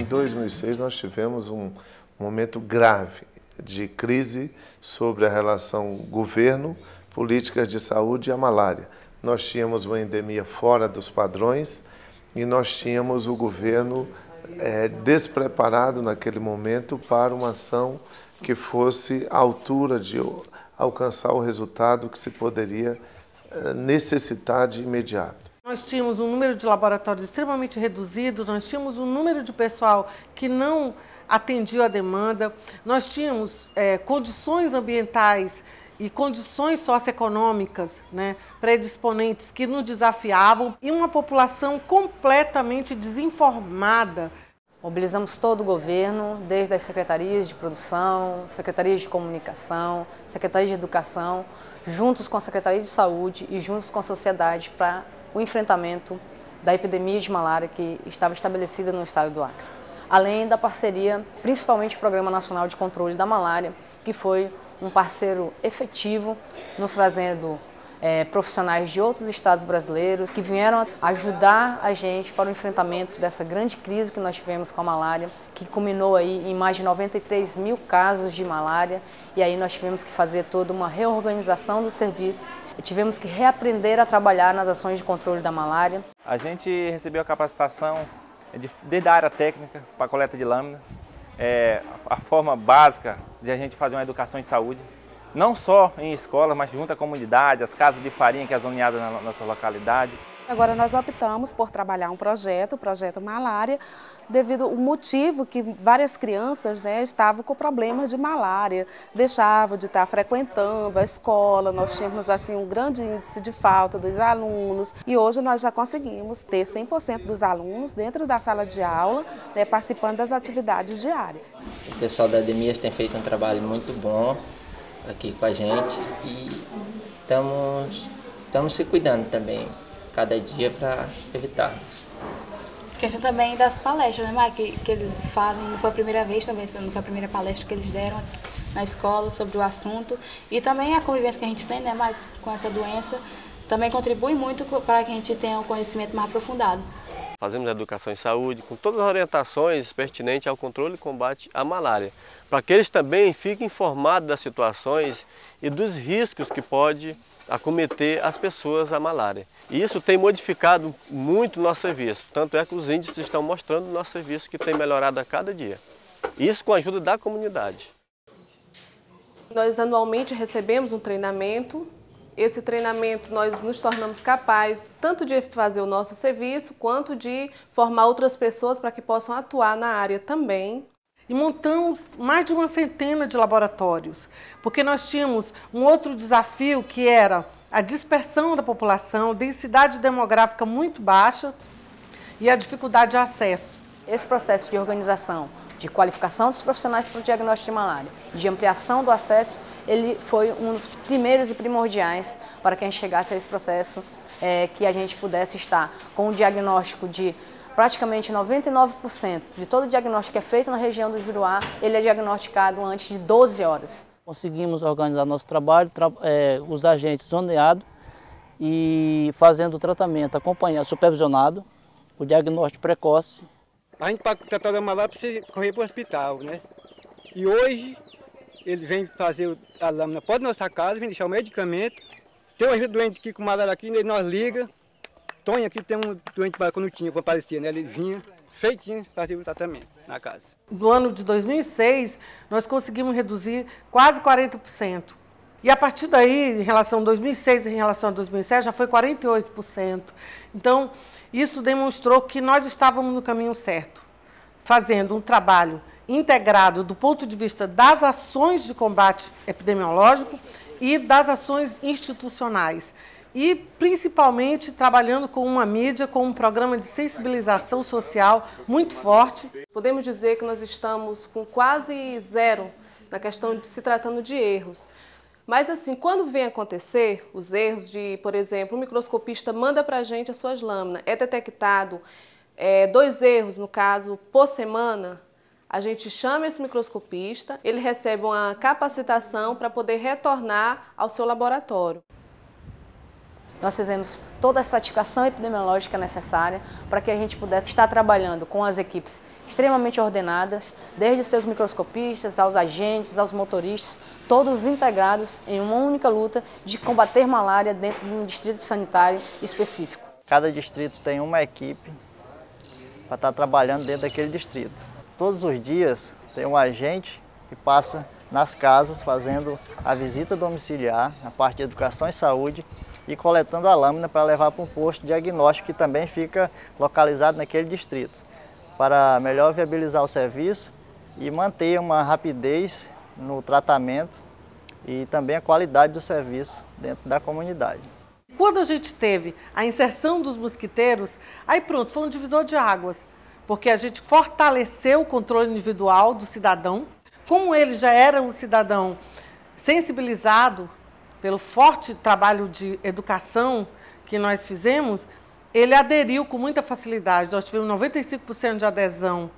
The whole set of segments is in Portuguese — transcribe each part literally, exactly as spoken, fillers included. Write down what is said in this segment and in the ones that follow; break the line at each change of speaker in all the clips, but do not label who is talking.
dois mil e seis nós tivemos um momento grave de crise sobre a relação governo, políticas de saúde e a malária. Nós tínhamos uma endemia fora dos padrões e nós tínhamos o governo é, despreparado naquele momento para uma ação que fosse à altura de alcançar o resultado que se poderia necessitar de imediato.
Nós tínhamos um número de laboratórios extremamente reduzido, nós tínhamos um número de pessoal que não atendia a demanda, nós tínhamos é, condições ambientais e condições socioeconômicas, né, predisponentes que nos desafiavam e uma população completamente desinformada.
Mobilizamos todo o governo, desde as secretarias de produção, secretarias de comunicação, secretarias de educação, juntos com a Secretaria de Saúde e juntos com a sociedade para o enfrentamento da epidemia de malária que estava estabelecida no estado do Acre. Além da parceria, principalmente o Programa Nacional de Controle da Malária, que foi um parceiro efetivo, nos trazendo é, profissionais de outros estados brasileiros que vieram ajudar a gente para o enfrentamento dessa grande crise que nós tivemos com a malária, que culminou aí em mais de noventa e três mil casos de malária, e aí nós tivemos que fazer toda uma reorganização do serviço, e tivemos que reaprender a trabalhar nas ações de controle da malária.
A gente recebeu a capacitação de, desde a área técnica para a coleta de lâmina, é, a forma básica de a gente fazer uma educação em saúde, não só em escola, mas junto à comunidade, as casas de farinha que é zoneada na nossa localidade.
Agora nós optamos por trabalhar um projeto, o projeto Malária, devido ao motivo que várias crianças, né, estavam com problemas de malária, deixavam de estar frequentando a escola, nós tínhamos assim um grande índice de falta dos alunos e hoje nós já conseguimos ter cem por cento dos alunos dentro da sala de aula, né, participando das atividades diárias.
O pessoal da Ademias tem feito um trabalho muito bom aqui com a gente e estamos, estamos se cuidando também cada dia para evitarmos.
Questão também das palestras, né, Mike? Que, que eles fazem, não foi a primeira vez também, não foi a primeira palestra que eles deram na escola sobre o assunto. E também a convivência que a gente tem, né, Mike, com essa doença, também contribui muito para que a gente tenha um conhecimento mais aprofundado.
Fazemos educação em saúde, com todas as orientações pertinentes ao controle e combate à malária, para que eles também fiquem informados das situações e dos riscos que pode acometer as pessoas a malária. E isso tem modificado muito o nosso serviço, tanto é que os índices estão mostrando o nosso serviço que tem melhorado a cada dia. Isso com a ajuda da comunidade.
Nós anualmente recebemos um treinamento. Esse treinamento nós nos tornamos capazes tanto de fazer o nosso serviço, quanto de formar outras pessoas para que possam atuar na área também.
E montamos mais de uma centena de laboratórios, porque nós tínhamos um outro desafio que era a dispersão da população, densidade demográfica muito baixa e a dificuldade de acesso.
Esse processo de organização, de qualificação dos profissionais para o diagnóstico de malária, de ampliação do acesso, ele foi um dos primeiros e primordiais para que a gente chegasse a esse processo, é, que a gente pudesse estar com um diagnóstico de praticamente noventa e nove por cento de todo o diagnóstico que é feito na região do Juruá, ele é diagnosticado antes de doze horas.
Conseguimos organizar nosso trabalho, tra é, os agentes zoneados e fazendo o tratamento acompanhado, supervisionado, o diagnóstico precoce.
A gente, para tratar da malária, precisa correr para o hospital, né? E hoje, ele vem fazer a lâmina pode nossa casa, vem deixar o medicamento. Tem um doente aqui com malária aqui, nós liga. Tonho aqui tem um doente quando tinha, quando aparecia, né? Ele vinha feitinho fazer o tratamento na casa.
No ano de dois mil e seis, nós conseguimos reduzir quase quarenta por cento. E a partir daí, em relação a dois mil e seis e em relação a dois mil e sete, já foi quarenta e oito por cento. Então, isso demonstrou que nós estávamos no caminho certo, fazendo um trabalho integrado do ponto de vista das ações de combate epidemiológico e das ações institucionais. E, principalmente, trabalhando com uma mídia, com um programa de sensibilização social muito forte.
Podemos dizer que nós estamos com quase zero na questão de se tratando de erros. Mas, assim, quando vem acontecer os erros de, por exemplo, o microscopista manda para a gente as suas lâminas, é detectado é, dois erros, no caso, por semana, a gente chama esse microscopista, ele recebe uma capacitação para poder retornar ao seu laboratório.
Nós fizemos toda a estratificação epidemiológica necessária para que a gente pudesse estar trabalhando com as equipes extremamente ordenadas, desde os seus microscopistas, aos agentes, aos motoristas, todos integrados em uma única luta de combater malária dentro de um distrito sanitário específico.
Cada distrito tem uma equipe para estar trabalhando dentro daquele distrito. Todos os dias tem um agente que passa nas casas fazendo a visita domiciliar, na parte de educação e saúde, e coletando a lâmina para levar para um posto de diagnóstico que também fica localizado naquele distrito, para melhor viabilizar o serviço e manter uma rapidez no tratamento e também a qualidade do serviço dentro da comunidade.
Quando a gente teve a inserção dos mosquiteiros, aí pronto, foi um divisor de águas, porque a gente fortaleceu o controle individual do cidadão. Como ele já era um cidadão sensibilizado pelo forte trabalho de educação que nós fizemos, ele aderiu com muita facilidade. Nós tivemos noventa e cinco por cento de adesão.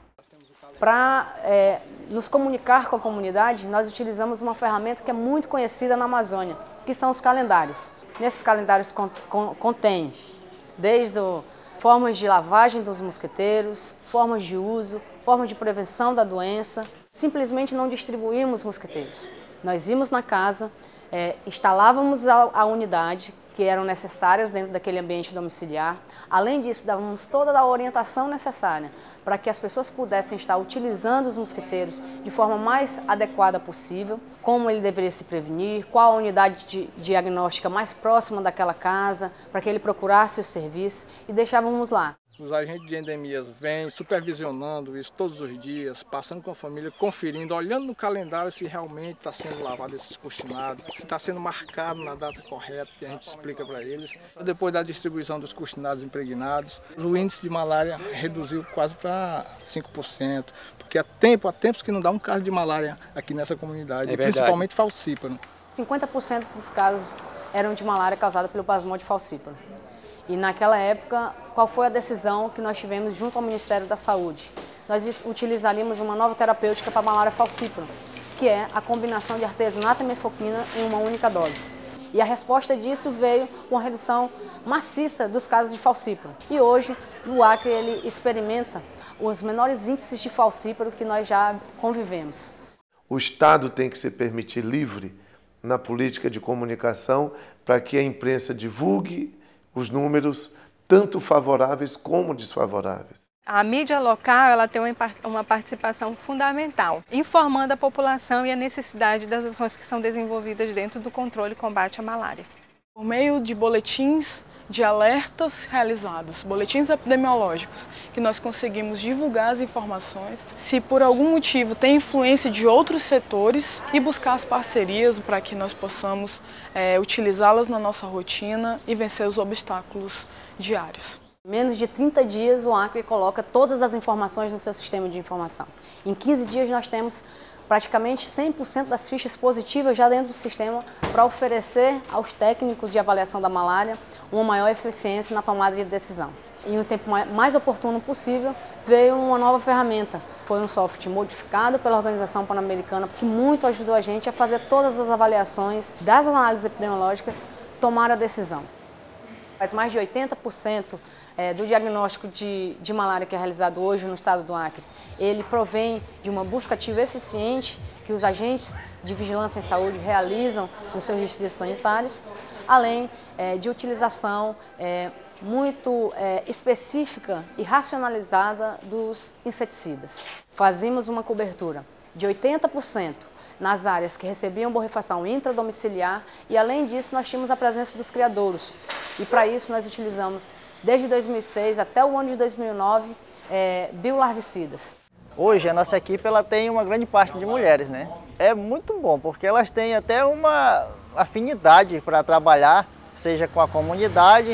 Para é, nos comunicar com a comunidade, nós utilizamos uma ferramenta que é muito conhecida na Amazônia, que são os calendários. Nesses calendários contém desde o, formas de lavagem dos mosquiteiros, formas de uso, formas de prevenção da doença. Simplesmente não distribuímos mosquiteiros. Nós íamos na casa, é, instalávamos a, a unidade que eram necessárias dentro daquele ambiente domiciliar. Além disso, dávamos toda a orientação necessária para que as pessoas pudessem estar utilizando os mosquiteiros de forma mais adequada possível, como ele deveria se prevenir, qual a unidade de diagnóstica mais próxima daquela casa, para que ele procurasse o serviço, e deixávamos lá.
Os agentes de endemias vêm supervisionando isso todos os dias, passando com a família, conferindo, olhando no calendário se realmente está sendo lavado esses costinados, se está sendo marcado na data correta, que a gente explica para eles. Depois da distribuição dos costinados impregnados, o índice de malária reduziu quase para cinco por cento, porque há, tempo, há tempos que não dá um caso de malária aqui nessa comunidade, é principalmente falcíparo.
cinquenta por cento dos casos eram de malária causada pelo plasmode falcíparo. E naquela época, qual foi a decisão que nós tivemos junto ao Ministério da Saúde? Nós utilizaríamos uma nova terapêutica para a malária falcípara, que é a combinação de artesanato e mefoquina em uma única dose. E a resposta disso veio com a redução maciça dos casos de falcíparo. E hoje, o Acre ele experimenta os menores índices de falcíparo que nós já convivemos.
O Estado tem que se permitir livre na política de comunicação para que a imprensa divulgue os números, tanto favoráveis como desfavoráveis.
A mídia local ela tem uma participação fundamental, informando a população e a necessidade das ações que são desenvolvidas dentro do controle e combate à malária.
Por meio de boletins de alertas realizados, boletins epidemiológicos, que nós conseguimos divulgar as informações, se por algum motivo tem influência de outros setores, e buscar as parcerias para que nós possamos é, utilizá-las na nossa rotina e vencer os obstáculos diários.
Em menos de trinta dias, o Acre coloca todas as informações no seu sistema de informação. Em quinze dias, nós temos praticamente cem por cento das fichas positivas já dentro do sistema para oferecer aos técnicos de avaliação da malária uma maior eficiência na tomada de decisão. Em um tempo mais oportuno possível, veio uma nova ferramenta. Foi um software modificado pela Organização Pan-Americana que muito ajudou a gente a fazer todas as avaliações das análises epidemiológicas, tomar a decisão. Mas mais de oitenta por cento é, do diagnóstico de, de malária que é realizado hoje no estado do Acre, ele provém de uma busca ativa eficiente que os agentes de vigilância em saúde realizam nos seus distritos sanitários, além é, de utilização é, muito é, específica e racionalizada dos inseticidas. Fazíamos uma cobertura de oitenta por cento nas áreas que recebiam borrifação intradomiciliar e, além disso, nós tínhamos a presença dos criadouros. E, para isso, nós utilizamos, desde dois mil e seis até o ano de dois mil e nove, é, biolarvicidas.
Hoje, a nossa equipe ela tem uma grande parte de mulheres, né? É muito bom, porque elas têm até uma afinidade para trabalhar, seja com a comunidade,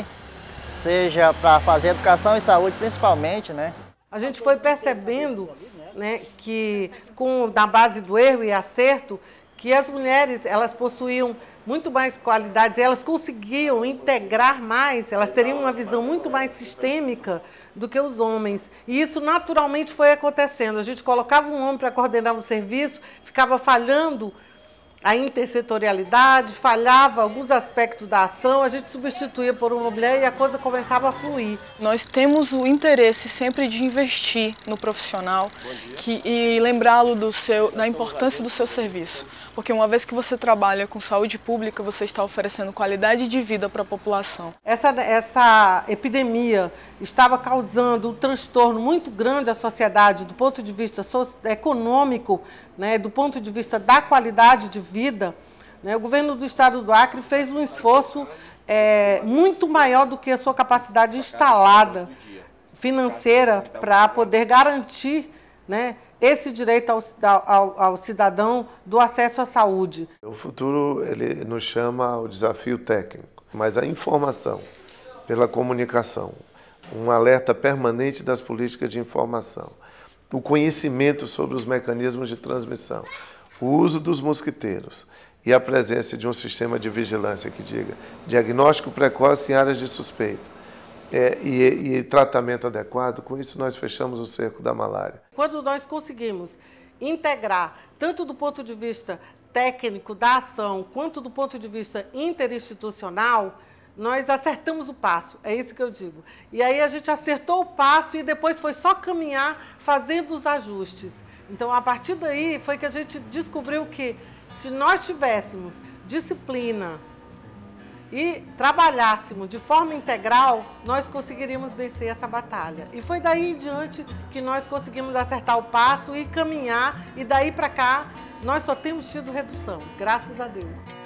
seja para fazer educação e saúde, principalmente, né?
A gente foi percebendo, né, que com na base do erro e acerto, que as mulheres elas possuíam muito mais qualidades, elas conseguiam integrar mais, elas teriam uma visão muito mais sistêmica do que os homens. E isso naturalmente foi acontecendo. A gente colocava um homem para coordenar um serviço, ficava falhando a intersetorialidade, falhava alguns aspectos da ação, a gente substituía por uma mulher e a coisa começava a fluir.
Nós temos o interesse sempre de investir no profissional que, e lembrá-lo do seu, da importância do seu serviço. Porque uma vez que você trabalha com saúde pública, você está oferecendo qualidade de vida para a população.
Essa, essa epidemia estava causando um transtorno muito grande à sociedade do ponto de vista econômico, né, do ponto de vista da qualidade de vida. Né, o governo do estado do Acre fez um esforço é, muito maior do que a sua capacidade instalada financeira para poder garantir, né, esse direito ao, ao, ao cidadão do acesso à saúde.
O futuro ele nos chama ao desafio técnico, mas a informação pela comunicação, um alerta permanente das políticas de informação, o conhecimento sobre os mecanismos de transmissão, o uso dos mosquiteiros e a presença de um sistema de vigilância que diga diagnóstico precoce em áreas de suspeita. É, e, e tratamento adequado, com isso nós fechamos o cerco da malária.
Quando nós conseguimos integrar, tanto do ponto de vista técnico da ação, quanto do ponto de vista interinstitucional, nós acertamos o passo, é isso que eu digo. E aí a gente acertou o passo e depois foi só caminhar fazendo os ajustes. Então, a partir daí foi que a gente descobriu que se nós tivéssemos disciplina, e trabalhássemos de forma integral, nós conseguiríamos vencer essa batalha. E foi daí em diante que nós conseguimos acertar o passo e caminhar, e daí para cá nós só temos tido redução, graças a Deus.